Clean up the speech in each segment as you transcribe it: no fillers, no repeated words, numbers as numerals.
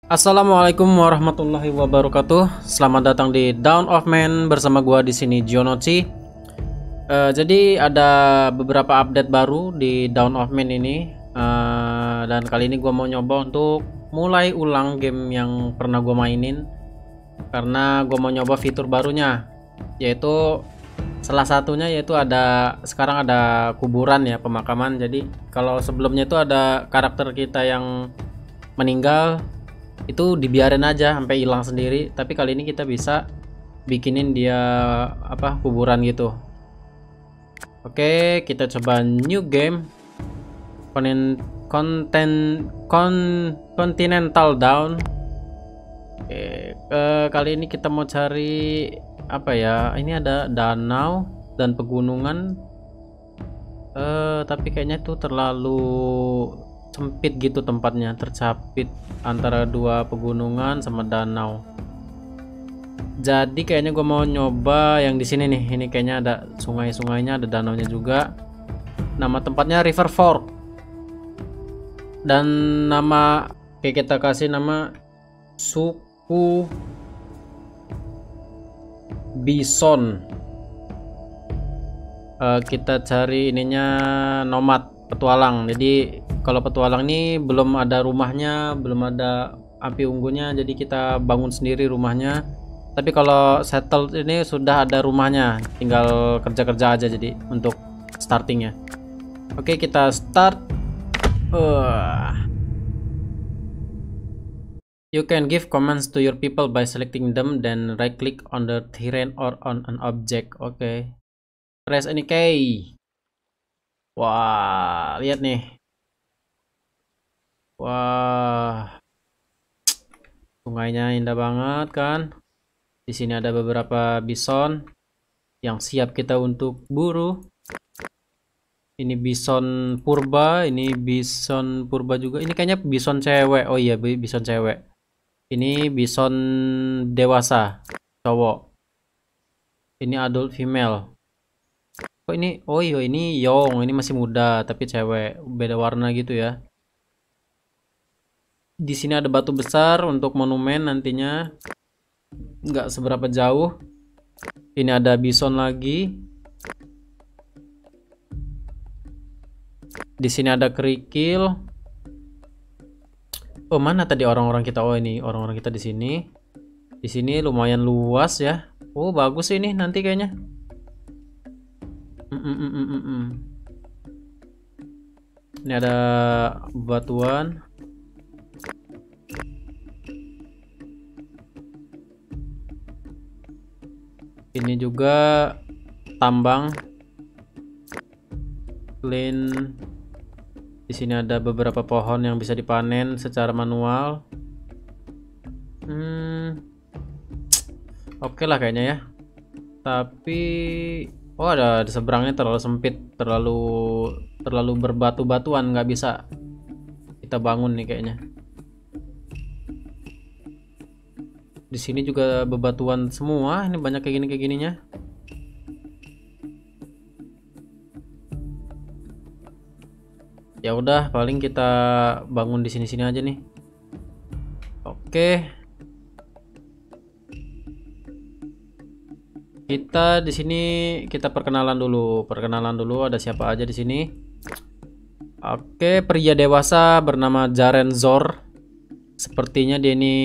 Assalamualaikum warahmatullahi wabarakatuh. Selamat datang di Dawn of Man bersama gua di sini Jonochi. Jadi ada beberapa update baru di Dawn of Man ini. Dan kali ini gua mau nyoba untuk mulai ulang game yang pernah gua mainin karena gua mau nyoba fitur barunya, yaitu salah satunya yaitu sekarang ada kuburan ya, pemakaman. Jadi kalau sebelumnya itu ada karakter kita yang meninggal itu dibiarin aja sampai hilang sendiri, tapi kali ini kita bisa bikinin dia kuburan gitu. Oke, kita coba new game Continental Down. Kali ini kita mau cari apa ya, ini ada danau dan pegunungan, tapi kayaknya tuh terlalu sempit gitu tempatnya, tercapit antara dua pegunungan sama danau. Jadi kayaknya gue mau nyoba yang di sini nih. Ini kayaknya ada sungai-sungainya, ada danaunya juga. Nama tempatnya River Fork. Dan nama kita kasih nama suku Bison. Kita cari ininya nomad, petualang. Jadi kalau petualang ini belum ada rumahnya, belum ada api unggunnya, jadi kita bangun sendiri rumahnya. Tapi kalau settle ini sudah ada rumahnya, tinggal kerja-kerja aja jadi untuk startingnya. Oke, kita start. You can give commands to your people by selecting them, then right click on the terrain or on an object. Oke, press any key. Wah, lihat nih. Wah, sungainya indah banget kan. Di sini ada beberapa bison yang siap kita untuk buru. Ini bison purba, ini bison purba juga. Ini kayaknya bison cewek. Oh iya, bison cewek. Ini bison dewasa, cowok. Ini adult female. Oh ini, oh iya ini young, ini masih muda tapi cewek, beda warna gitu ya. Di sini ada batu besar untuk monumen nantinya. Nggak seberapa jauh. Ini ada bison lagi. Di sini ada kerikil. Oh, mana tadi orang-orang kita? Oh, ini orang-orang kita di sini. Di sini lumayan luas ya. Oh, bagus ini nanti kayaknya. Ini ada batuan. Ini juga tambang. Clean. Di sini ada beberapa pohon yang bisa dipanen secara manual. Oke lah kayaknya ya. Tapi oh ada di seberangnya terlalu sempit, terlalu berbatu-batuan, nggak bisa kita bangun nih kayaknya. Di sini juga bebatuan semua. Ini banyak kayak gininya. Ya udah, paling kita bangun di sini-sini aja nih. Oke. Kita di sini kita perkenalan dulu. Ada siapa aja di sini? Oke, pria dewasa bernama Jaren Zor. Sepertinya dia ini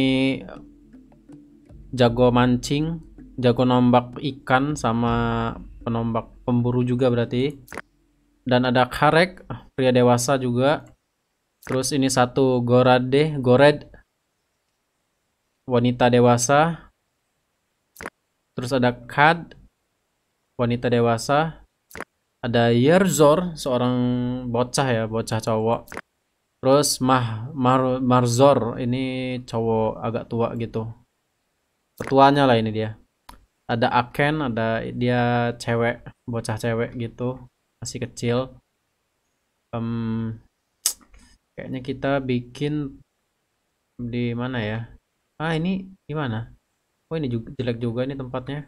jago mancing, jago nombak ikan sama pemburu juga berarti. Dan ada Karek, pria dewasa juga. Terus ini satu Gored, wanita dewasa. Terus ada Kad, wanita dewasa. Ada Yerzor, seorang bocah ya, bocah cowok. Terus Marzor, ini cowok agak tua gitu. Ketuanya lah ini dia. Ada Aken, ada dia cewek, bocah cewek gitu, masih kecil. Kayaknya kita bikin di mana ya? Ini gimana? Oh ini juga jelek juga nih tempatnya.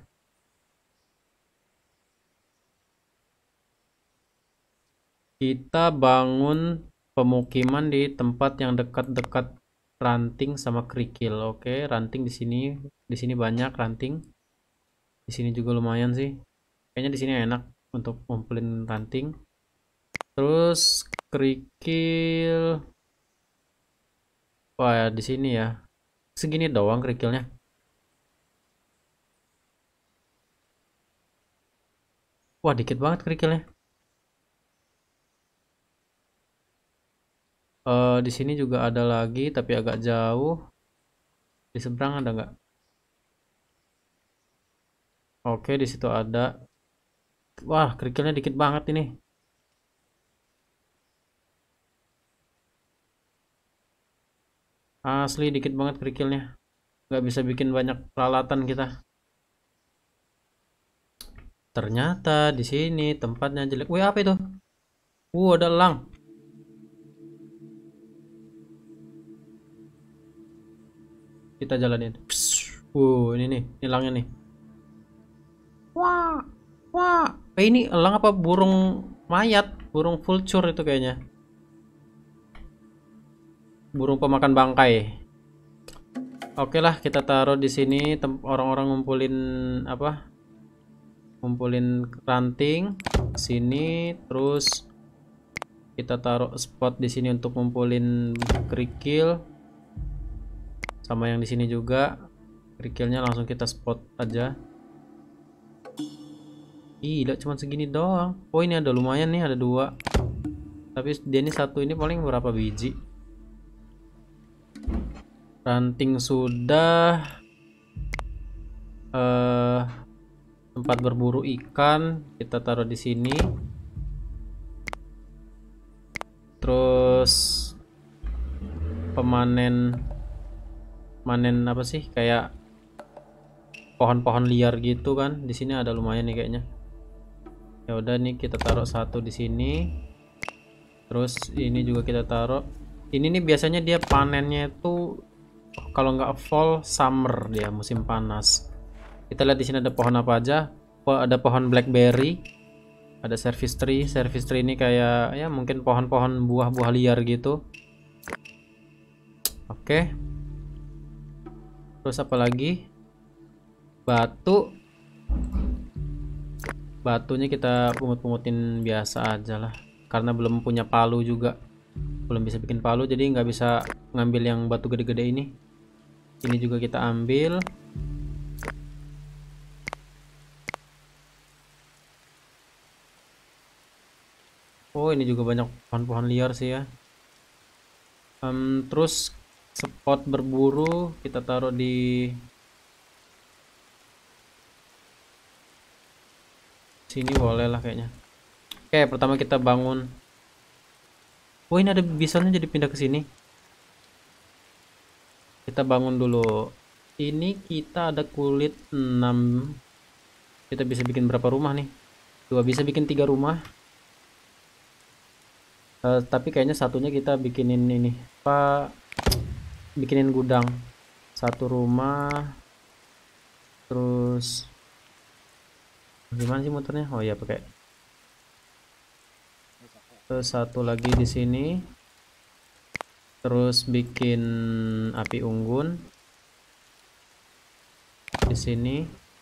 Kita bangun pemukiman di tempat yang dekat-dekat ranting sama kerikil. Oke, ranting di sini. Di sini banyak ranting. Di sini juga lumayan sih. Kayaknya di sini enak untuk ngumpulin ranting. Terus kerikil. Wah, di sini ya. Segini doang kerikilnya. Wah, dikit banget kerikilnya. Di sini juga ada lagi, tapi agak jauh. Di seberang ada nggak? Oke, di situ ada. Wah, kerikilnya dikit banget ini. Asli dikit banget kerikilnya. Nggak bisa bikin banyak peralatan kita. Ternyata di sini tempatnya jelek. Wih, apa itu? Ada elang. Kita jalanin. Psst. Ini nih, elangnya nih. Wah, wah. Ini elang apa burung mayat? Burung vulture itu kayaknya. Burung pemakan bangkai. Oke lah, kita taruh di sini. Orang-orang ngumpulin apa? Ngumpulin ranting. Sini, terus kita taruh spot di sini untuk ngumpulin kerikil. Sama yang di sini juga. Kerikilnya langsung kita spot aja. Tidak cuma segini doang. Oh, ini ada lumayan nih, ada 2. Tapi dia ini satu ini paling berapa biji? Ranting sudah. Tempat berburu ikan kita taruh di sini. Terus pemanen apa sih? Kayak pohon-pohon liar gitu kan. Di sini ada lumayan nih kayaknya. Ya udah nih kita taruh satu di sini. Terus ini juga kita taruh. Ini nih biasanya dia panennya itu kalau nggak fall summer, dia musim panas. Kita lihat di sini ada pohon apa aja. Ada pohon blackberry, ada service tree. Service tree ini kayak ya mungkin pohon-pohon buah-buah liar gitu. Oke. Terus apa lagi? Batu. Batunya kita pungut-pungutin biasa aja lah. Karena belum punya palu juga. Belum bisa bikin palu, jadi nggak bisa ngambil yang batu gede-gede ini. Ini juga kita ambil. Oh, ini juga banyak pohon-pohon liar sih ya. Terus spot berburu kita taruh di sini boleh lah kayaknya. Oke, pertama kita bangun. Oh, ini ada bisonnya jadi pindah ke sini. Kita bangun dulu. Ini kita ada kulit 6. Kita bisa bikin berapa rumah nih? 2, bisa bikin 3 rumah. Tapi kayaknya satunya kita bikinin ini. Apa? Bikinin gudang. 1 rumah. Terus gimana sih muternya? Oh iya pakai. Terus 1 lagi di sini. Terus bikin api unggun di sini.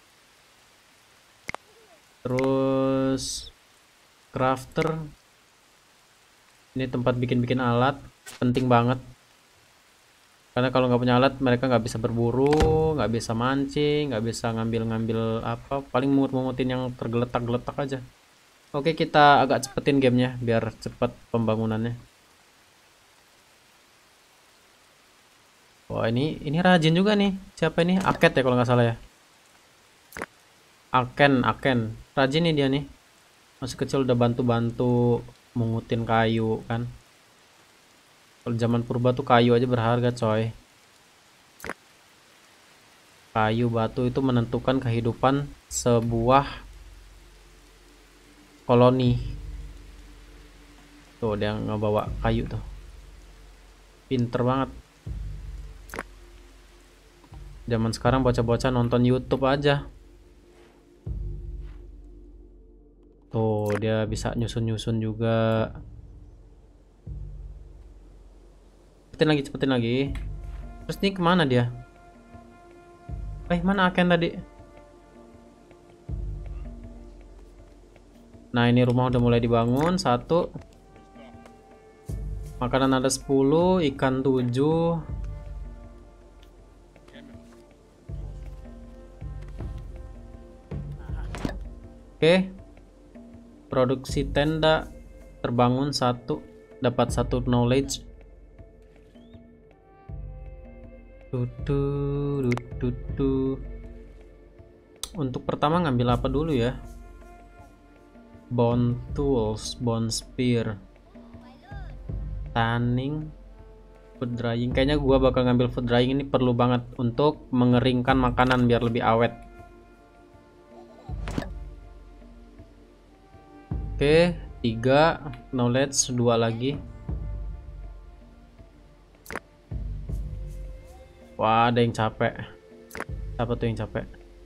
Terus crafter. Ini tempat bikin-bikin alat, penting banget. Karena kalau nggak punya alat, mereka nggak bisa berburu, nggak bisa mancing, nggak bisa ngambil-ngambil apa. Paling mungut-mungutin yang tergeletak-geletak aja. Oke, kita agak cepetin gamenya biar cepet pembangunannya. Wah, ini rajin juga nih. Siapa ini? Aket ya kalau nggak salah ya. Aken. Rajin nih dia nih. Masih kecil udah bantu-bantu mungutin kayu kan. Kalau zaman purba tuh kayu aja berharga coy. Kayu batu itu menentukan kehidupan sebuah koloni. Tuh dia ngebawa kayu tuh. Pinter banget. Zaman sekarang bocah-bocah nonton YouTube aja. Tuh dia bisa nyusun-nyusun juga. Cepetin lagi. Terus ini kemana dia? Mana Aken tadi? Nah, ini rumah udah mulai dibangun. 1. Makanan ada 10, ikan 7. Oke. Produksi tenda terbangun 1, dapat 1 knowledge. Untuk pertama ngambil apa dulu ya? Bone tools, bone spear, tanning, food drying. Kayaknya gua bakal ngambil food drying, ini perlu banget untuk mengeringkan makanan biar lebih awet. Oke, 3 knowledge, 2 lagi. Wah, ada yang capek. Siapa tuh yang capek?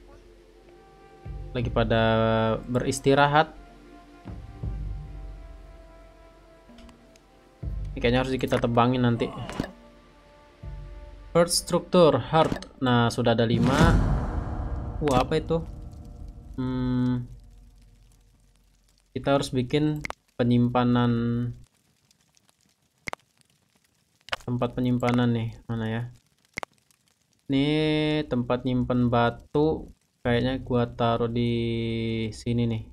Lagi pada beristirahat. Ini kayaknya harus kita tebangin nanti. Heart structure, heart. Nah, sudah ada 5. Wah, apa itu? Kita harus bikin penyimpanan, tempat penyimpanan nih. Mana ya? Ini tempat nyimpen batu. Kayaknya gua taruh di sini nih.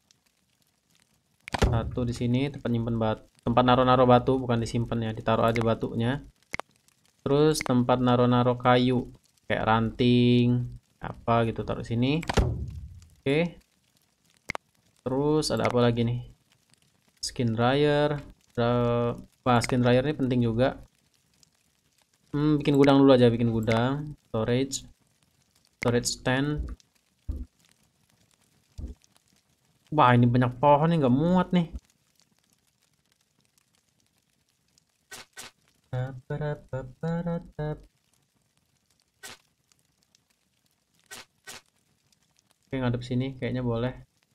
1 di sini, tempat nyimpen batu. Tempat naro-naro batu, bukan disimpan ya, ditaruh aja batunya. Terus tempat naro-naro kayu kayak ranting apa gitu, taruh sini. Oke. Terus ada apa lagi nih? Skin dryer. Wah, skin dryer ini penting juga. Bikin gudang dulu aja, bikin gudang. Storage stand. Wah, ini banyak pohon nih, nggak muat nih. Oke, ngadep sini kayaknya boleh.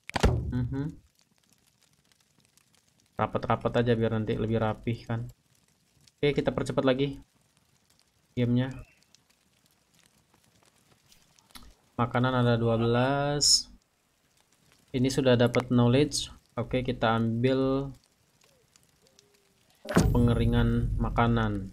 Rapat-rapat aja biar nanti lebih rapih kan. Oke, kita percepat lagi gamenya. Makanan ada 12. Ini sudah dapat knowledge. Oke, kita ambil pengeringan makanan.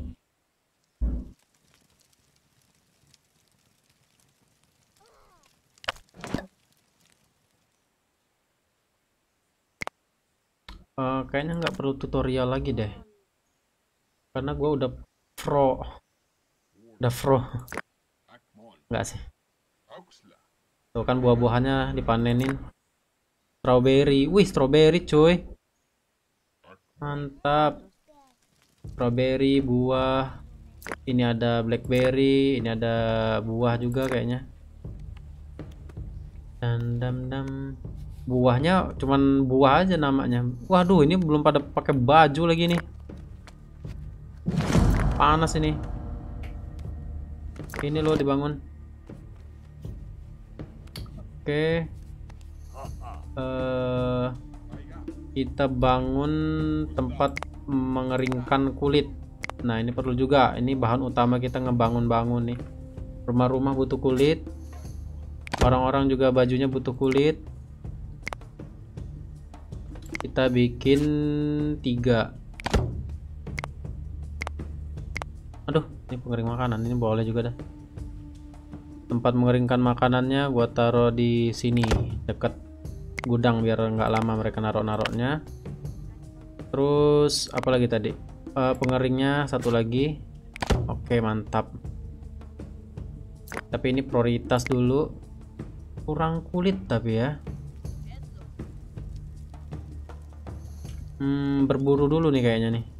Kayaknya nggak perlu tutorial lagi deh, karena gue udah pro. Nggak sih, tuh kan buah-buahannya dipanenin. Strawberry, wih strawberry cuy, mantap. Strawberry buah, ini ada blackberry, ini ada buah juga kayaknya. Dan buahnya cuman buah aja namanya. Waduh, ini belum pada pakai baju lagi nih, panas ini. Ini loh dibangun. Oke, kita bangun tempat mengeringkan kulit. Nah, ini perlu juga, ini bahan utama kita ngebangun-bangun nih. Rumah-rumah butuh kulit, orang-orang juga bajunya butuh kulit. Kita bikin 3. Aduh, ini pengering makanan, ini boleh juga dah. Tempat mengeringkan makanannya gua taruh di sini dekat gudang biar nggak lama mereka narok-naroknya. Terus apa lagi tadi? Pengeringnya 1 lagi. Oke, mantap. Tapi ini prioritas dulu. Kurang kulit tapi ya. Berburu dulu nih kayaknya nih.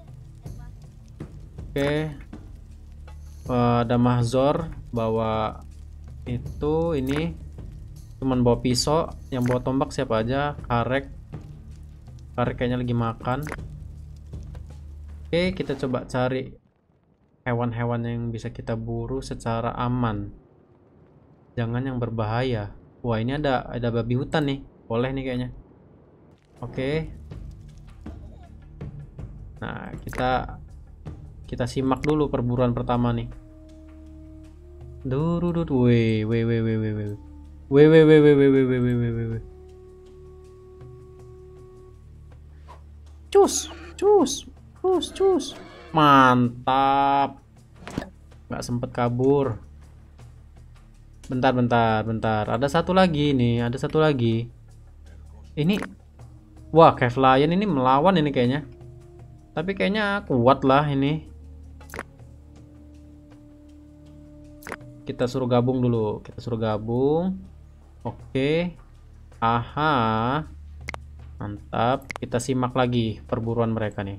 Oke. Ada Mahzor bawa itu, ini cuman bawa pisau. Yang bawa tombak siapa aja? Karek kayaknya lagi makan. Oke, kita coba cari hewan-hewan yang bisa kita buru secara aman, jangan yang berbahaya. Wah, ini ada babi hutan nih, boleh nih kayaknya. Oke. Nah, Kita simak dulu perburuan pertama nih. Durudut, weh, weh, weh, weh, weh, weh, weh, weh, weh, weh, weh, weh, weh, weh, weh, weh. Cus, cus, cus, cus. Mantap. Nggak sempet kabur. Bentar, bentar, bentar. Ada satu lagi nih, ada satu lagi. Ini, wah, Cave Lion ini melawan ini kayaknya. Tapi kayaknya kuat lah ini. Kita suruh gabung dulu. Kita suruh gabung. Oke. Aha. Mantap. Kita simak lagi perburuan mereka nih.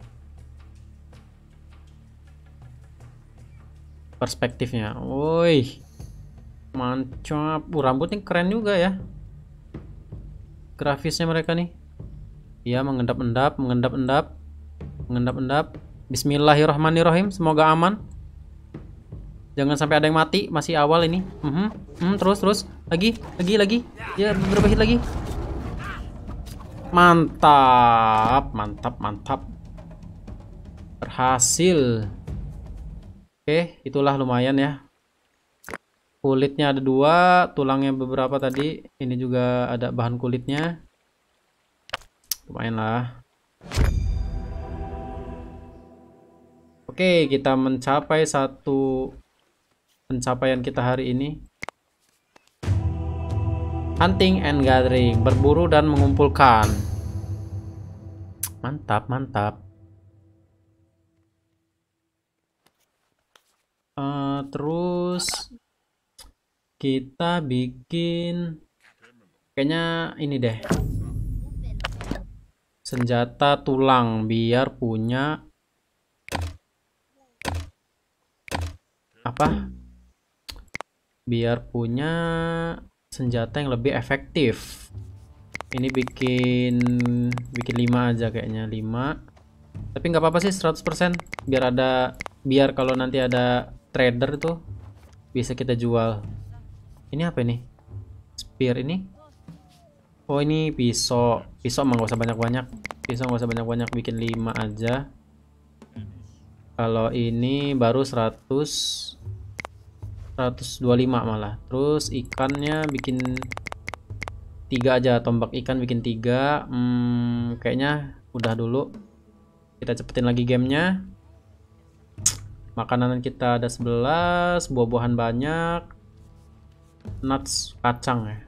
Perspektifnya. Woi. Mantap. Rambutnya keren juga ya. Grafisnya mereka nih. Ya, mengendap-endap, mengendap-endap. Mengendap-endap. Bismillahirrahmanirrahim. Semoga aman. Jangan sampai ada yang mati. Masih awal ini. Terus. Lagi. Ya, beberapa hit lagi. Mantap. Mantap. Berhasil. Oke, itulah lumayan ya. Kulitnya ada 2, tulangnya beberapa tadi. Ini juga ada bahan kulitnya. Lumayan lah. Oke, kita mencapai satu pencapaian kita hari ini. Hunting and gathering, berburu dan mengumpulkan. Mantap. Terus kita bikin kayaknya ini deh. Senjata tulang biar punya apa? Biar punya senjata yang lebih efektif. Ini bikin 5 aja kayaknya, 5. Tapi nggak apa-apa sih 100%, biar kalau nanti ada trader tuh bisa kita jual. Ini apa ini? Spear ini? Oh, ini pisau. Pisau emang gak usah banyak-banyak. Bikin 5 aja. Kalau ini baru 125 malah. Terus ikannya bikin 3 aja. Tombak ikan bikin 3. Kayaknya udah dulu. Kita cepetin lagi gamenya. Makanan kita ada 11. Buah-buahan banyak. Nuts, kacang ya.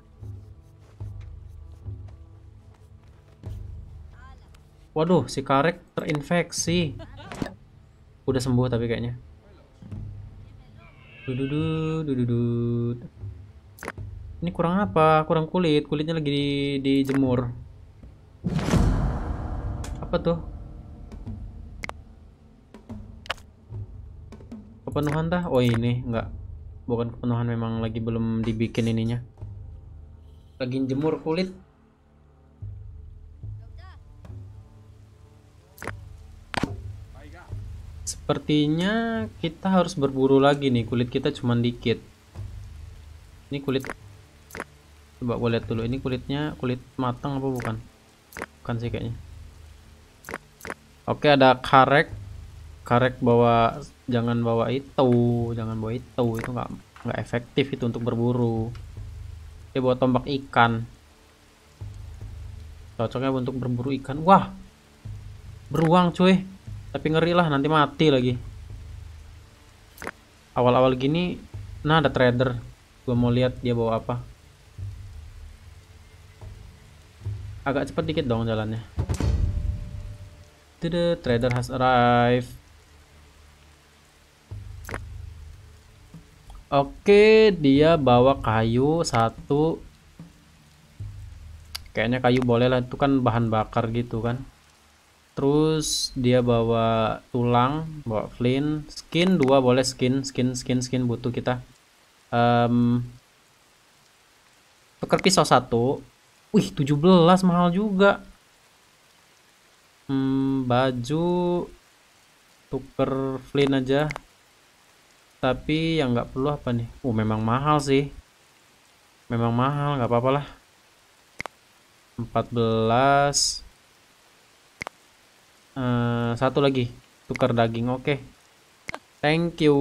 Waduh, si Karek terinfeksi. Udah sembuh tapi kayaknya. Ini kurang apa? Kurang kulit. Kulitnya lagi dijemur. Apa tuh? Kepenuhan dah. Oh, ini enggak. Bukan kepenuhan, memang lagi belum dibikin ininya. Lagi jemur kulit. Sepertinya kita harus berburu lagi nih. Kulit kita cuma dikit. Ini kulit. Coba gue lihat dulu. Ini kulitnya kulit matang apa bukan? Bukan sih kayaknya. Oke, ada karek. Karek bawa, jangan bawa itu. Itu nggak efektif itu untuk berburu. Dia bawa tombak ikan. Cocoknya untuk berburu ikan. Wah, beruang cuy. Tapi ngeri lah, nanti mati lagi. Awal-awal gini, nah ada trader. Gue mau lihat dia bawa apa. Agak cepat dikit dong jalannya. The trader has arrived. Oke, dia bawa kayu 1. Kayaknya kayu boleh lah, itu kan bahan bakar gitu kan. Terus dia bawa tulang, bawa flint, skin 2 boleh, skin butuh kita. Tukar pisau 1. Wih, 17 mahal juga. Baju tuker flint aja. Tapi yang nggak perlu apa nih? Memang mahal sih. Memang mahal, nggak apa-apa lah. 14. 1 lagi tukar daging. Oke. Thank you.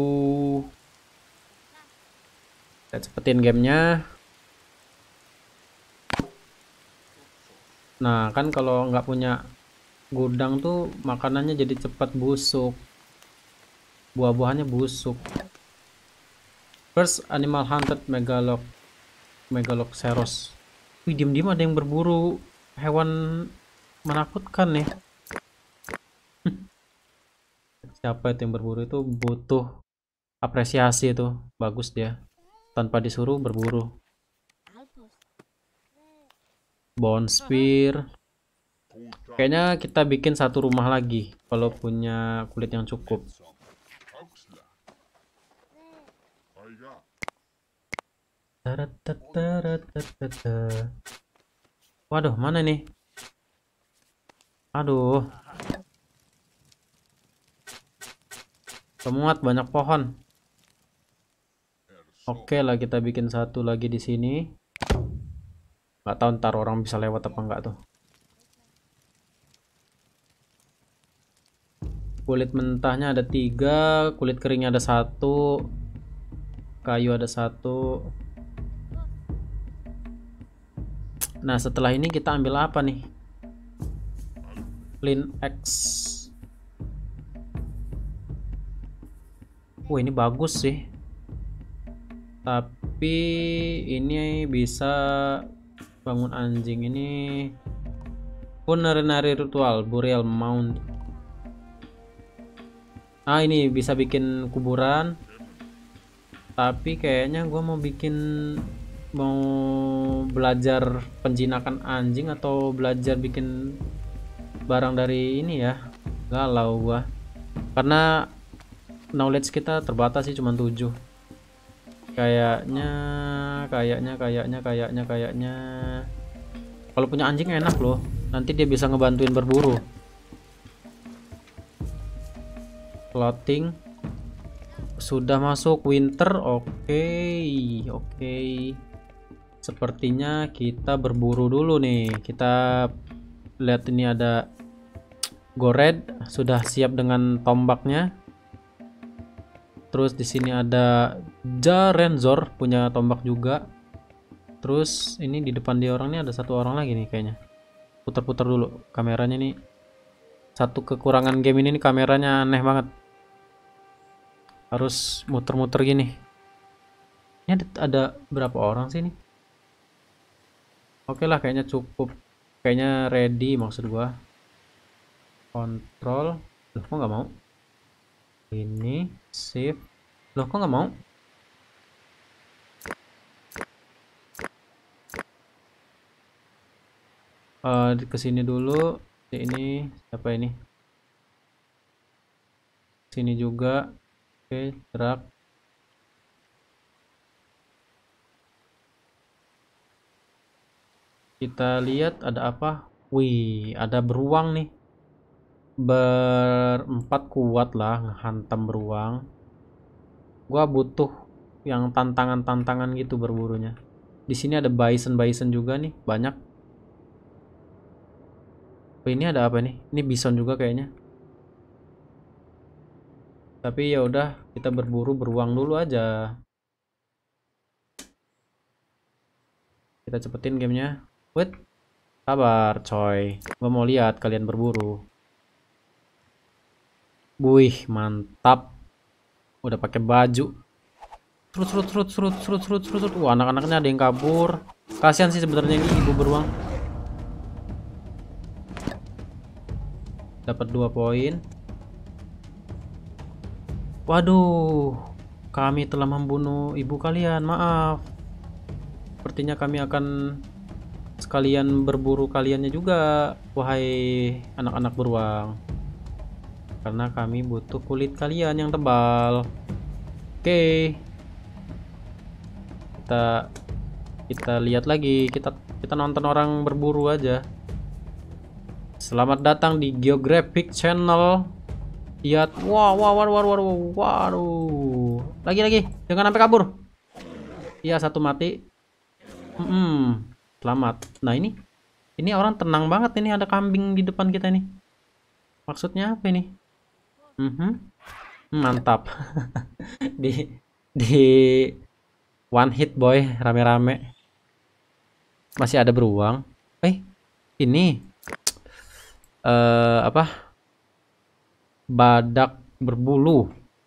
Kita cepetin gamenya. Nah kan kalau nggak punya gudang tuh makanannya jadi cepat busuk, buah-buahannya busuk. First animal hunted Megaloceros. Wih, diem-diem ada yang berburu hewan menakutkan nih. Siapa itu yang berburu, itu butuh apresiasi, itu bagus dia tanpa disuruh berburu. Bone spear. Kayaknya kita bikin satu rumah lagi kalau punya kulit yang cukup. Waduh, mana nih? Aduh, semuat banyak pohon. Oke lah, kita bikin satu lagi di sini. Nggak tahu ntar orang bisa lewat apa enggak tuh. Kulit mentahnya ada 3, kulit keringnya ada 1, kayu ada 1. Nah setelah ini kita ambil apa nih? Flint axe. Wah ini bagus sih, tapi ini bisa bangun anjing. Ini funerary ritual burial mound. Ini bisa bikin kuburan, tapi kayaknya gue mau belajar penjinakan anjing atau belajar bikin barang dari ini ya. Galau gua karena knowledge kita terbatas sih, cuma 7. Kayaknya kalau punya anjing enak loh, nanti dia bisa ngebantuin berburu. Clothing sudah masuk winter. Oke. Sepertinya kita berburu dulu nih. Kita lihat ini ada Gored sudah siap dengan tombaknya. Terus di sini ada Jarenzor punya tombak juga. Terus ini di depan dia orang ini ada satu orang lagi nih kayaknya. Putar-putar dulu kameranya nih. Satu kekurangan game ini nih, kameranya aneh banget. Harus muter-muter gini. Ini ada berapa orang sih ini? Oke lah, kayaknya cukup. Kayaknya ready maksud gua. Kontrol. Loh kok nggak mau? Ini save. Loh kok nggak mau? Kesini dulu. Ini siapa ini? Sini juga. Oke, gerak. Kita lihat ada apa? Wih, ada beruang nih. Berempat kuat lah ngehantam beruang. Gua butuh yang tantangan-tantangan gitu berburunya. Di sini ada bison juga nih, banyak. Oh, ini ada apa nih? Ini bison juga kayaknya. Tapi ya udah, kita berburu beruang dulu aja. Kita cepetin gamenya. Wait, sabar coy. Gua mau lihat kalian berburu. Wih, mantap. Udah pakai baju. Serut. Wah, anak-anaknya ada yang kabur. Kasihan sih sebenarnya ini ibu beruang. Dapat 2 poin. Waduh, kami telah membunuh ibu kalian. Maaf. Sepertinya kami akan sekalian berburu kaliannya juga, wahai anak-anak beruang. Karena kami butuh kulit kalian yang tebal. Oke. Kita lihat lagi. Kita nonton orang berburu aja. Selamat datang di Geographic Channel. Lihat. Waduh. Lagi. Jangan sampai kabur. Iya, satu mati. Selamat. Nah, ini orang tenang banget. Ini ada kambing di depan kita nih. Maksudnya apa ini? Mantap. di di one hit boy, rame-rame. Masih ada beruang. Ini apa? Badak berbulu.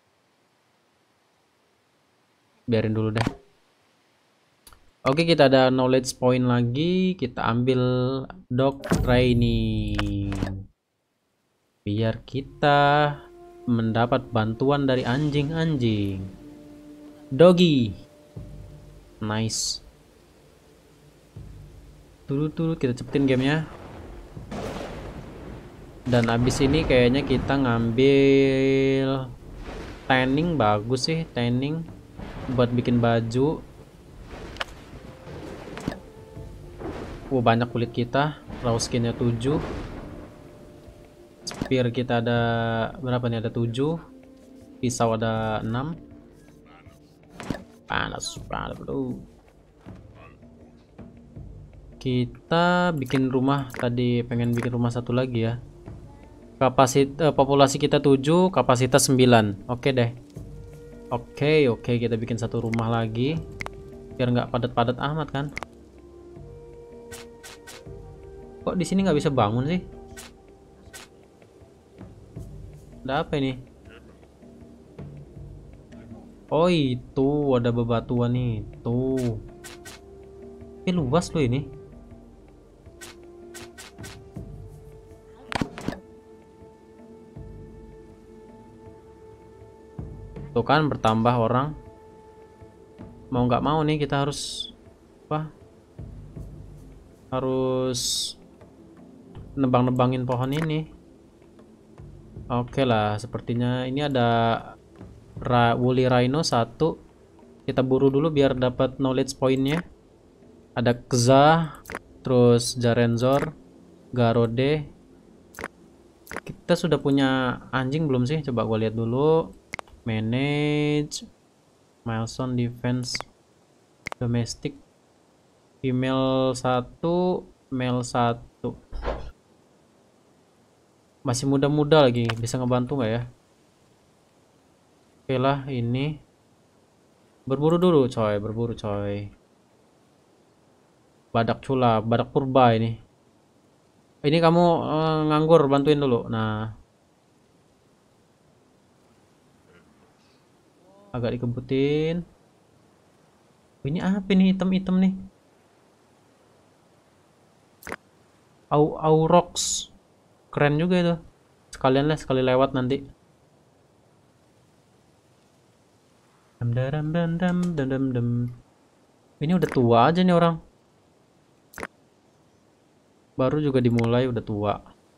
Biarin dulu deh. Oke, kita ada knowledge point lagi. Kita ambil dog training. Biar kita mendapat bantuan dari anjing-anjing. Doggy. Nice. Turut-turut kita cepetin gamenya. Dan abis ini kayaknya kita ngambil tanning. Bagus sih tanning buat bikin baju. Banyak kulit kita. Raw skinnya 7. Spear kita ada berapa nih? Ada 7. Pisau ada 6. Panas bro. Kita bikin rumah. Tadi pengen bikin rumah satu lagi ya. Populasi kita 7, kapasitas 9. Oke deh. Oke, kita bikin satu rumah lagi. Biar nggak padat-padat amat kan. Kok di sini nggak bisa bangun sih? Ada apa ini? Oh, itu ada bebatuan nih. Tuh. Ini luas loh ini. Tuh kan bertambah orang. Mau nggak mau nih kita harus apa? Harus nebang-nebangin pohon ini. Oke lah, sepertinya ini ada woolly rhino 1. Kita buru dulu biar dapat knowledge pointnya. Ada Kza, terus Jarenzor, Garode. Kita sudah punya anjing belum sih? Coba gue lihat dulu. Manage, milestone, defense, domestic, female 1, male 1. Masih muda-muda lagi, bisa ngebantu nggak ya? Oke lah, ini berburu dulu coy, berburu coy. Badak cula, badak purba ini. Ini kamu nganggur, bantuin dulu. Nah, agak dikebutin. Ini apa ini item-item nih? Aurox. Keren juga itu. Sekalian lah, sekali lewat nanti. Ini udah tua aja nih orang. Baru juga dimulai udah tua.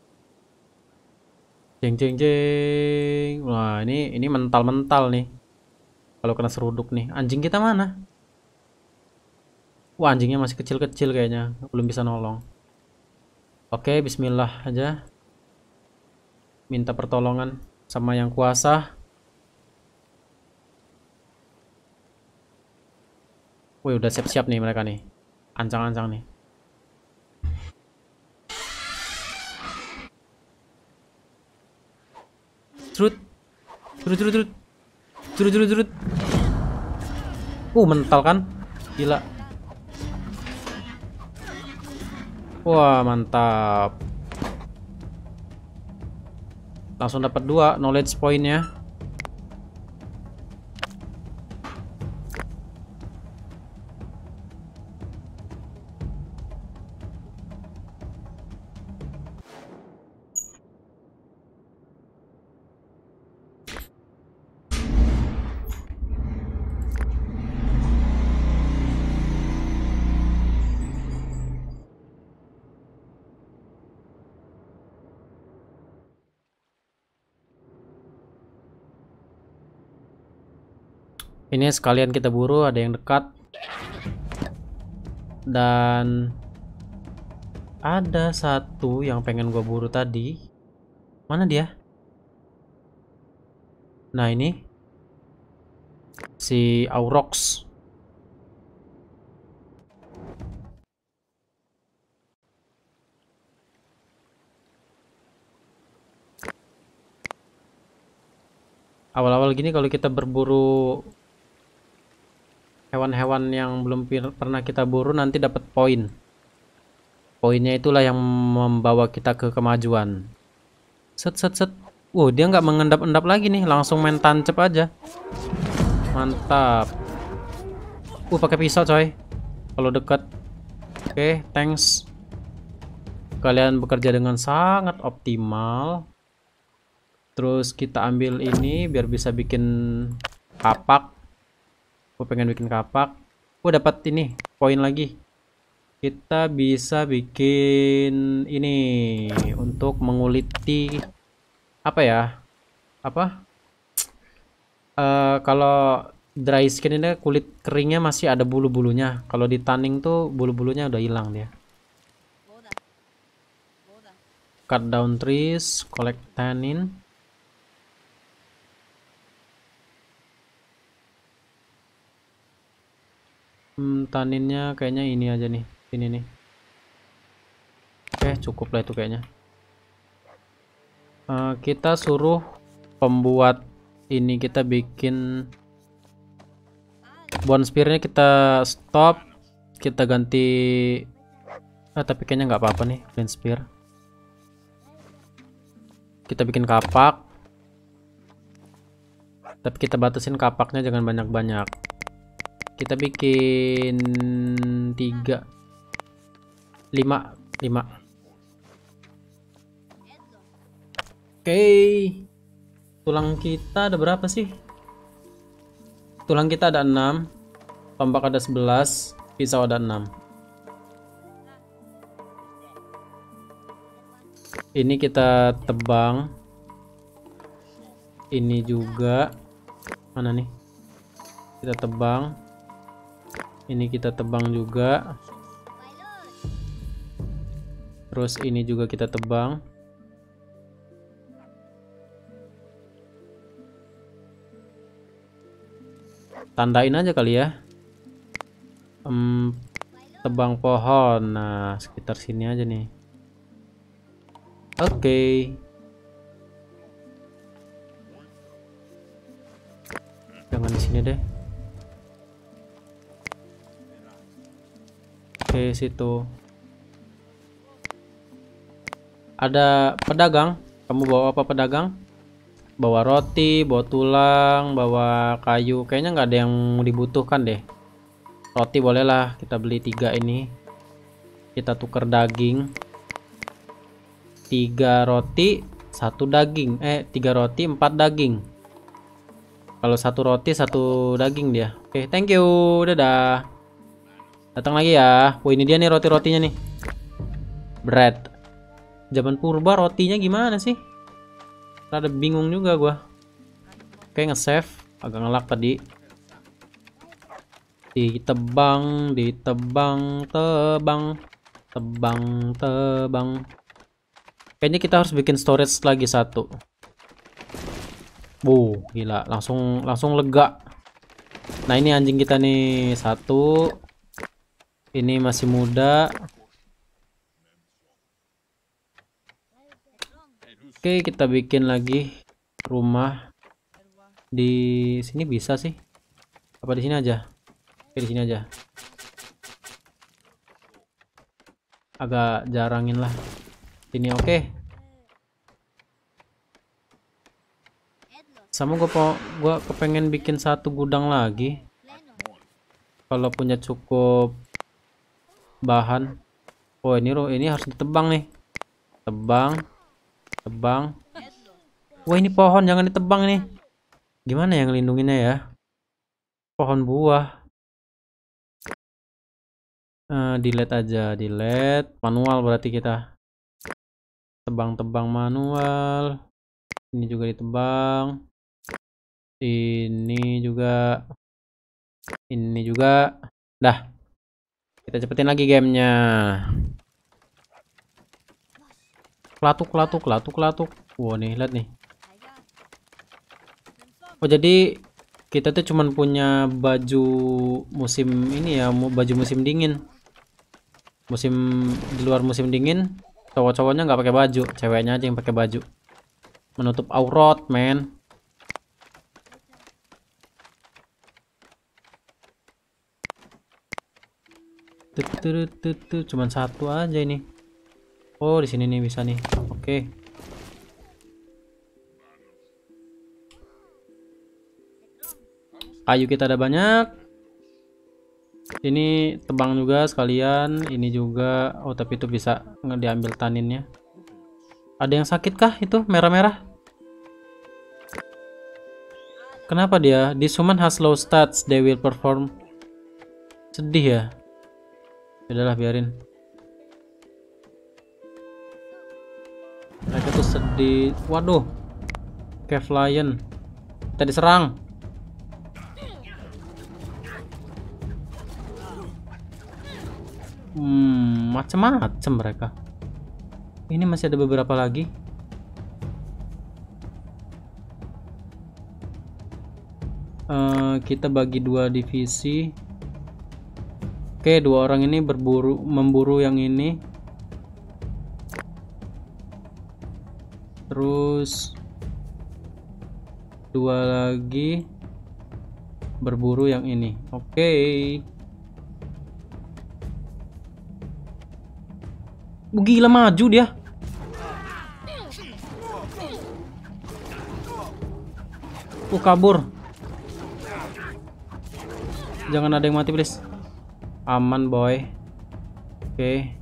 Jeng jeng jeng. Wah, ini mental-mental nih. Kalau kena seruduk nih. Anjing kita mana? Wah, anjingnya masih kecil-kecil kayaknya. Belum bisa nolong. Oke, bismillah aja. Minta pertolongan sama yang kuasa. Wih, udah siap-siap nih mereka nih. Ancang-ancang nih. Trut. Trut. Mental kan? Gila. Wah, mantap. Langsung dapat 2 knowledge pointnya. Ini sekalian kita buru, ada yang dekat. Dan ada satu yang pengen gua buru tadi. Mana dia? Nah, ini si Aurox. Awal-awal gini kalau kita berburu hewan-hewan yang belum pernah kita buru nanti dapat poin. Poinnya itulah yang membawa kita ke kemajuan. Set set set. Dia nggak mengendap-endap lagi nih, langsung main tancep aja. Mantap. Pakai pisau coy. Kalau dekat. Oke, thanks. Kalian bekerja dengan sangat optimal. Terus kita ambil ini biar bisa bikin kapak. Gue pengen bikin kapak. Dapat ini poin lagi. Kita bisa bikin ini untuk menguliti apa ya? Kalau dry skin ini kulit keringnya masih ada bulu-bulunya. Kalau di tanning tuh bulu-bulunya udah hilang dia. Cut down trees, collect tannin. Tanninnya kayaknya ini aja nih, ini nih. Oke, cukup lah itu kayaknya. Kita suruh pembuat ini, kita bikin bone spear-nya kita stop, kita ganti. Tapi kayaknya nggak apa-apa nih flint spear. Kita bikin kapak, tapi kita batasin kapaknya jangan banyak-banyak. Kita bikin 3 5. Oke. Tulang kita ada berapa sih? Tulang kita ada 6, tombak ada 11, pisau ada 6. Ini kita tebang. Ini juga. Mana nih? Kita tebang. Ini kita tebang juga. Terus ini juga kita tebang. Tandain aja kali ya. Tebang pohon. Nah, sekitar sini aja nih. Oke. Jangan di sini deh. Oke, situ. Ada pedagang. Kamu bawa apa pedagang? Bawa roti, bawa tulang, bawa kayu. Kayaknya nggak ada yang dibutuhkan deh. Roti bolehlah, kita beli 3 ini. Kita tuker daging. 3 roti, 1 daging. 3 roti, 4 daging. Kalau 1 roti, 1 daging dia. Oke, thank you. Dadah. Datang lagi ya. Ini dia nih roti-rotinya nih. Bread. Zaman purba rotinya gimana sih? Rada bingung juga gua. Oke, nge-save. Agak ngelak tadi. Ditebang, tebang. Kayaknya kita harus bikin storage lagi 1. Gila, langsung lega. Nah, ini anjing kita nih 1. Ini masih muda. Oke, kita bikin lagi rumah di sini bisa sih? Apa di sini aja? Oke, di sini aja. Agak jarangin lah. Ini oke. Sama gua kepengen bikin 1 gudang lagi. Kalau punya cukup bahan. Ini harus ditebang nih. Tebang. Ini pohon jangan ditebang nih. Gimana yang ngelindunginnya ya? Pohon buah. Delete aja, delete. Manual berarti kita. Tebang manual. Ini juga ditebang. Ini juga. Dah. Kita cepetin lagi gamenya. Kelatuk. Nih, lihat nih. Jadi kita tuh cuman punya baju musim ini ya, baju musim dingin. Di luar musim dingin, cowok-cowoknya nggak pakai baju, ceweknya aja yang pakai baju. Menutup aurat, men. Cuman satu aja ini. Oh, di sini nih bisa nih. Oke. Kayu kita ada banyak. Ini tebang juga sekalian. Ini juga. Oh, tapi itu bisa diambil taninnya. Ada yang sakit kah itu merah-merah? Kenapa dia? This human has low stats. They will perform. Sedih ya. Udahlah biarin. Mereka tuh sedih. Waduh. Cave lion. Kita diserang. Macem-macem mereka. Ini masih ada beberapa lagi. Kita bagi dua divisi. Oke, dua orang ini memburu yang ini. Terus dua lagi berburu yang ini. Oke. Gila, maju dia. Kabur. Jangan ada yang mati, please. Aman, boy. Oke.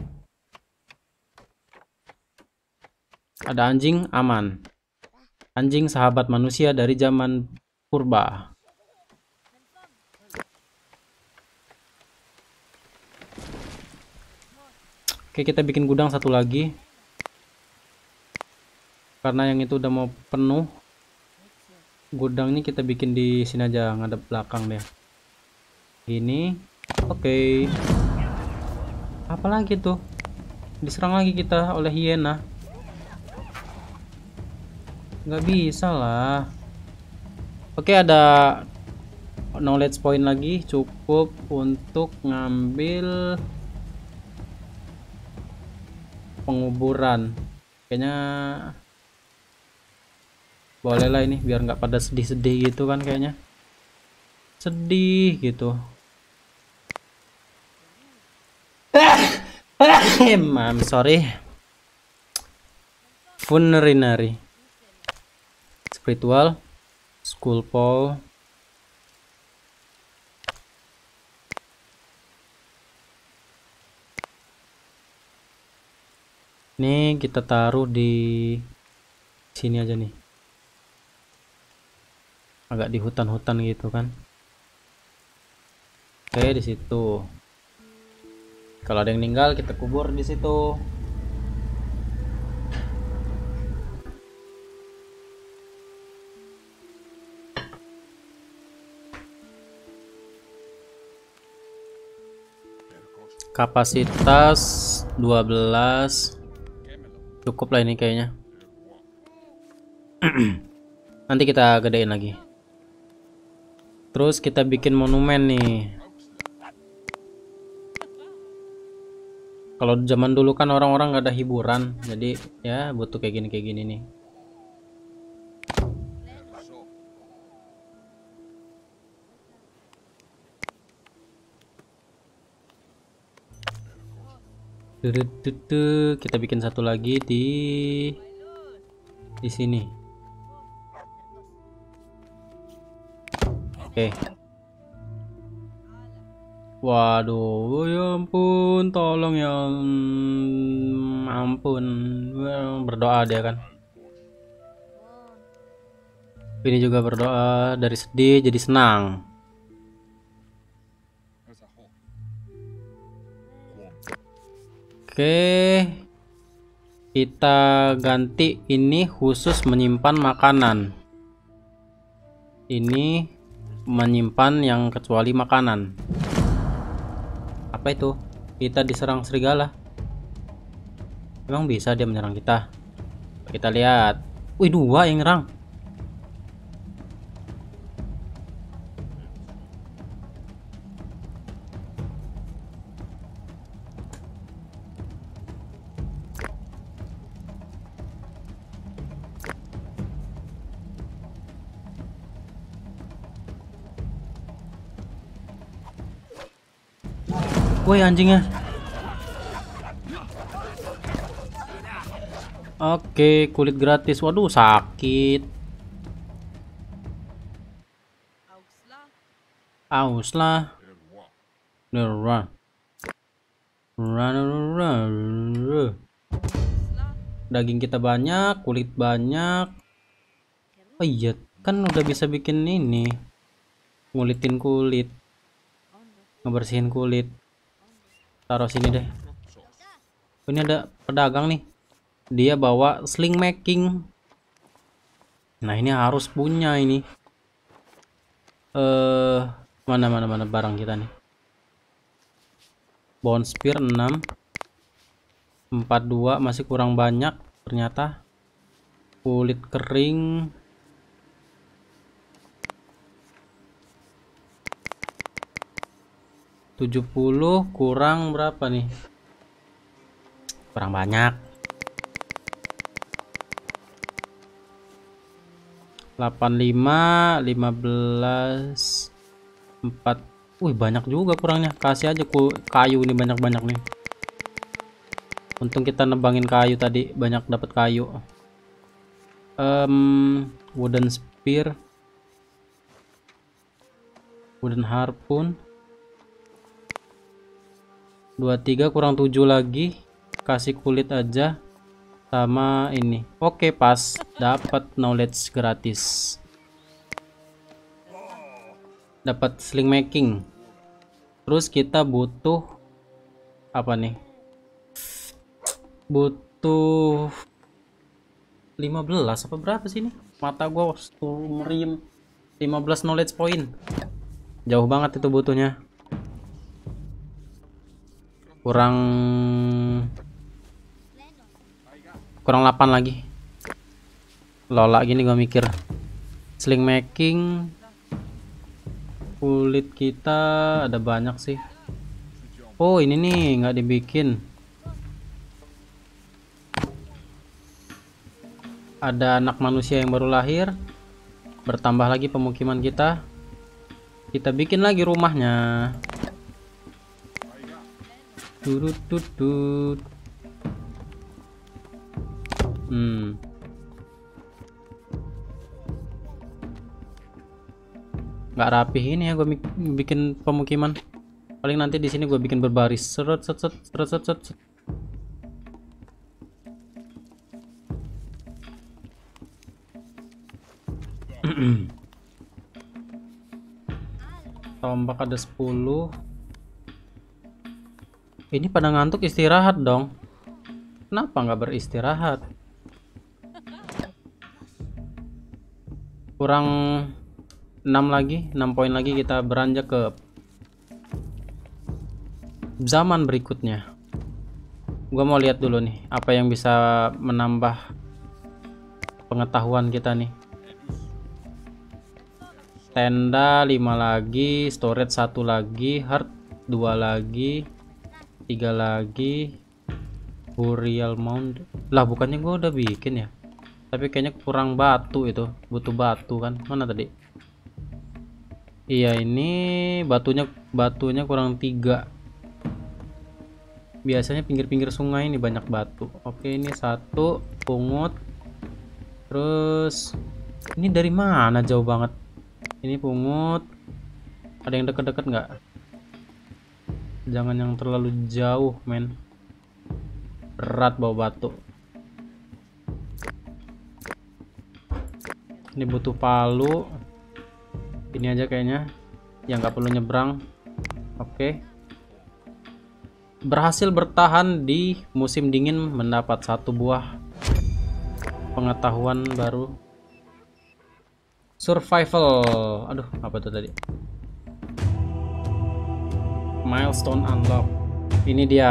Ada anjing, aman. Anjing sahabat manusia dari zaman purba. Oke, kita bikin gudang satu lagi. Karena yang itu udah mau penuh. Gudang ini kita bikin di sini aja, ngadep belakang deh. Ini. Oke. Apalagi tuh? Diserang lagi kita oleh hiena. Nggak bisa lah. Oke, ada knowledge point lagi, cukup untuk ngambil penguburan. Kayaknya boleh lah ini, biar nggak pada sedih-sedih gitu kan kayaknya. Sedih gitu. I'm sorry. Funerary. Spiritual. School pole. Ini kita taruh di sini aja nih. Agak di hutan-hutan gitu kan. Oke, di situ. Kalau ada yang meninggal kita kubur di situ. Kapasitas 12. Cukup lah ini kayaknya. Nanti kita gedein lagi. Terus kita bikin monumen nih. Kalau zaman dulu kan orang-orang nggak ada hiburan, jadi ya butuh kayak gini nih. Kita bikin satu lagi di sini. Oke. Waduh, ya ampun, tolong ya ampun. Berdoa dia kan. Ini juga berdoa, dari sedih jadi senang. Oke, kita ganti ini khusus menyimpan makanan. Ini menyimpan yang kecuali makanan. Apa itu? Kita diserang serigala. Emang bisa dia menyerang kita? Kita lihat. Wih, dua yang nyerang. Woi anjingnya. Oke, kulit gratis. Waduh, sakit. Aus lah. Run. Run. Daging kita banyak, kulit banyak. Oh iya, kan udah bisa bikin ini. Ngulitin kulit. Ngebersihin kulit. Taruh sini deh. Ini ada pedagang nih. Dia bawa sling making. Nah, ini harus punya ini. Mana barang kita nih. Bone spear 6. 42 masih kurang banyak ternyata. Kulit kering. $70 kurang berapa nih? Kurang banyak. 85, 15, 4. Wih, banyak juga kurangnya. Kasih aja kayu ini banyak-banyak nih. Untung kita nebangin kayu tadi, banyak dapat kayu. Wooden spear. Wooden harpoon. 23 kurang 7 lagi. Kasih kulit aja sama ini. Oke, pas dapat knowledge gratis. Dapat sling making. Terus kita butuh apa nih? Butuh 15 apa berapa sih ini? Mata gua meriem. 15 knowledge point. Jauh banget itu butuhnya. Kurang 8 lagi. Lola gini gua mikir. Sling making. Kulit kita ada banyak sih. Oh, ini nih nggak dibikin. Ada anak manusia yang baru lahir. Bertambah lagi pemukiman kita. Kita bikin lagi rumahnya. Tutut. Nggak rapih ini ya gue bikin pemukiman. Paling nanti di sini gue bikin berbaris. Seret. Tombak ada 10. Ini pada ngantuk, istirahat dong. Kenapa nggak beristirahat? Kurang 6 lagi, 6 poin lagi kita beranjak ke zaman berikutnya. Gua mau lihat dulu nih apa yang bisa menambah pengetahuan kita nih. Tenda 5 lagi, storage 1 lagi, heart 2 lagi, 3 lagi, burial mound. Lah, bukannya gua udah bikin ya? Tapi kayaknya kurang batu itu, butuh batu kan? Mana tadi? Iya, ini batunya kurang 3. Biasanya pinggir-pinggir sungai ini banyak batu. Oke, ini 1 pungut. Terus ini dari mana jauh banget? Ini pungut. Ada yang deket-deket nggak? Jangan yang terlalu jauh, men. Berat bawa batu. Ini butuh palu. Ini aja kayaknya yang nggak perlu nyebrang. Oke. Berhasil bertahan di musim dingin, mendapat 1 buah pengetahuan baru. Survival. Aduh, apa itu tadi? Milestone unlock. Ini dia.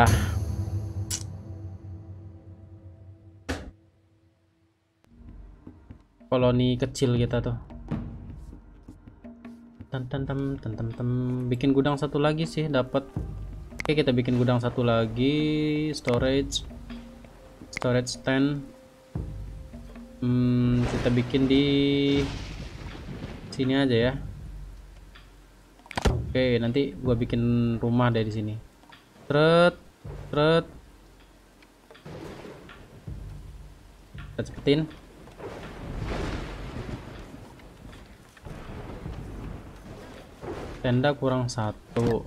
Koloni kecil kita tuh. Bikin gudang 1 lagi sih dapat. Oke, kita bikin gudang 1 lagi. Storage 10. Kita bikin di sini aja ya. Oke, nanti gua bikin rumah dari sini. Tret, tret. Kita cepetin. Tenda kurang satu.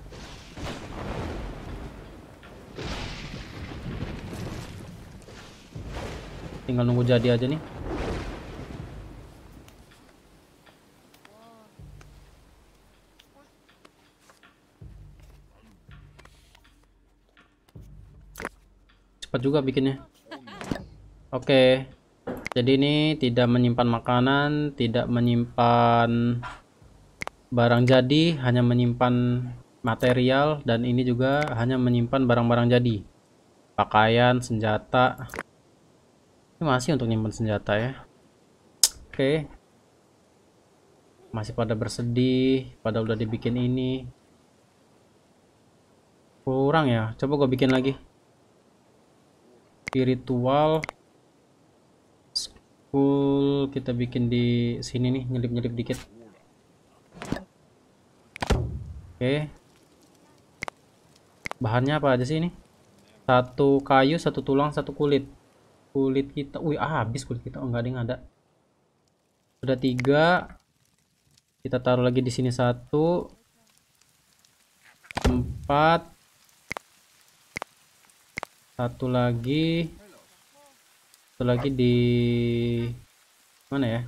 Tinggal nunggu jadi aja nih. Cepat juga bikinnya. Oke. Jadi ini tidak menyimpan makanan, tidak menyimpan barang jadi, hanya menyimpan material, dan ini juga hanya menyimpan barang-barang jadi. Pakaian, senjata. Ini masih untuk nyimpan senjata ya. Oke. Masih pada bersedih, pada udah dibikin ini. Kurang ya, coba gue bikin lagi. Spiritual School kita bikin di sini nih, nyelip-nyelip dikit. Oke. Bahannya apa aja sih ini? Satu kayu, satu tulang, satu kulit. Kulit kita, wih habis kulit kita. Oh enggak, ada. Sudah 3. Kita taruh lagi di sini 1, 4. Satu lagi di mana ya?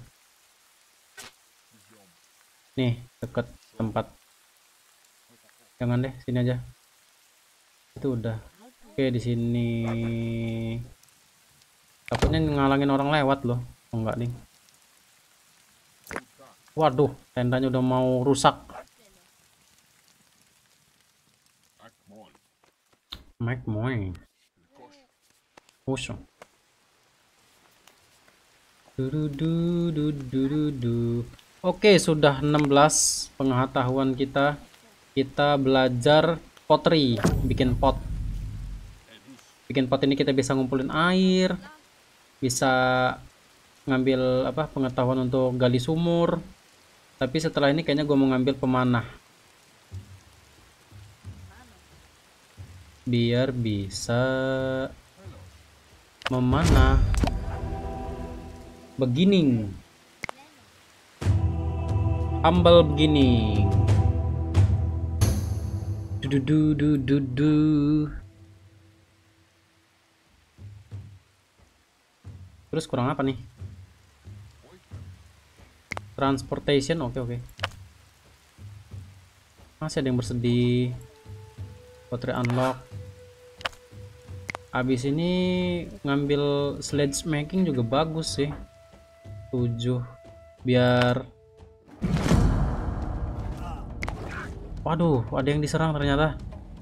Nih, dekat tempat. Jangan deh, sini aja. Itu udah. Oke, di sini. Takutnya ngalangin orang lewat loh. Oh, enggak nih. Waduh, tendanya udah mau rusak. Mike Moy. Kosong. Oke, sudah 16 pengetahuan kita. Kita belajar pottery, bikin pot. Bikin pot ini kita bisa ngumpulin air, bisa ngambil apa pengetahuan untuk gali sumur. Tapi setelah ini kayaknya gue mau ngambil pemanah. Biar bisa memanah. Beginning. Humble beginning. Du. Terus kurang apa nih? Transportation, oke. Masih ada yang bersedih. Pottery unlock. Abis ini ngambil sledge making juga bagus sih. 7. Biar. Waduh, ada yang diserang ternyata.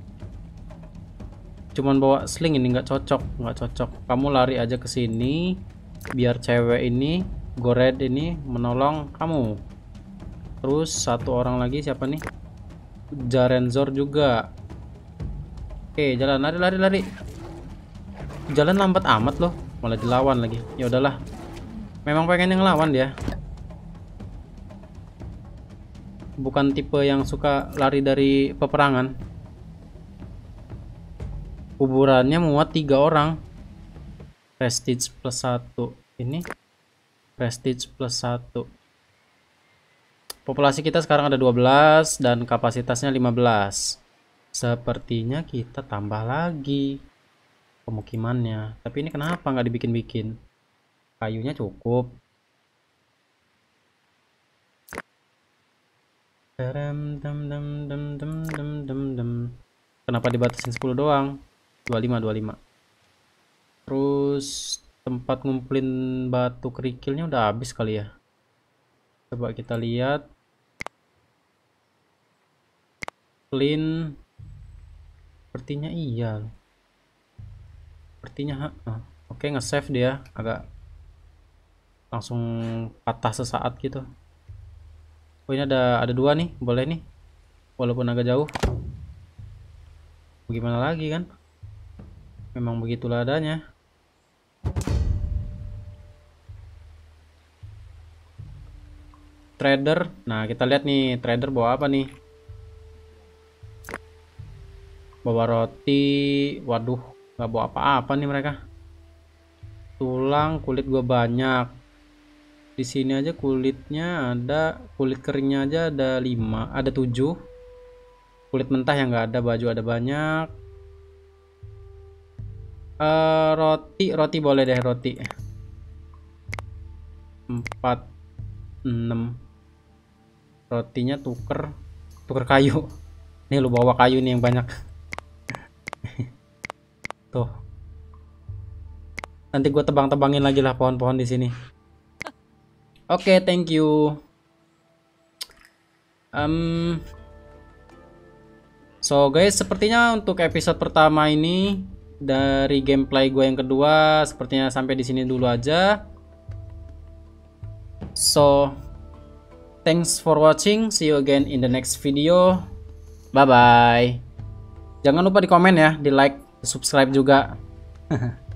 Cuman bawa sling ini nggak cocok. Kamu lari aja ke sini. Biar cewek ini, Gored ini menolong kamu. Terus satu orang lagi siapa nih? Jarenzor juga. Oke, jalan, lari. Jalan lambat amat loh, malah dilawan lagi. Ya udahlah. Memang pengen yang lawan dia. Bukan tipe yang suka lari dari peperangan. Kuburannya muat 3 orang. Prestige plus 1. Ini Prestige plus 1. Populasi kita sekarang ada 12 dan kapasitasnya 15. Sepertinya kita tambah lagi pemukimannya. Tapi ini kenapa nggak dibikin-bikin? Kayunya cukup. Kenapa dibatasin 10 doang? 25. Terus tempat ngumpulin batu kerikilnya udah habis kali ya. Coba kita lihat. Clean. Sepertinya iya. Sepertinya oke, nge-save dia agak langsung patah sesaat gitu. Oh, ini ada 2 nih, boleh nih. Walaupun agak jauh. Bagaimana lagi kan? Memang begitulah adanya. Trader. Nah, kita lihat nih, trader bawa apa nih? Bawa roti. Waduh, nggak bawa apa-apa nih mereka. Tulang, kulit gue banyak. Di sini aja kulitnya ada, kulit keringnya aja ada 5, ada 7. Kulit mentah yang nggak ada, baju ada banyak. Roti boleh deh, roti 4, 6. Rotinya tuker kayu. Nih lu bawa kayu nih yang banyak. Tuh. Nanti gue tebang-tebangin lagi lah pohon-pohon di sini. Oke, thank you. So guys, sepertinya untuk episode pertama ini dari gameplay gue yang kedua sepertinya sampai di sini dulu aja. So, thanks for watching. See you again in the next video. Bye bye. Jangan lupa di komen ya, di like, di subscribe juga.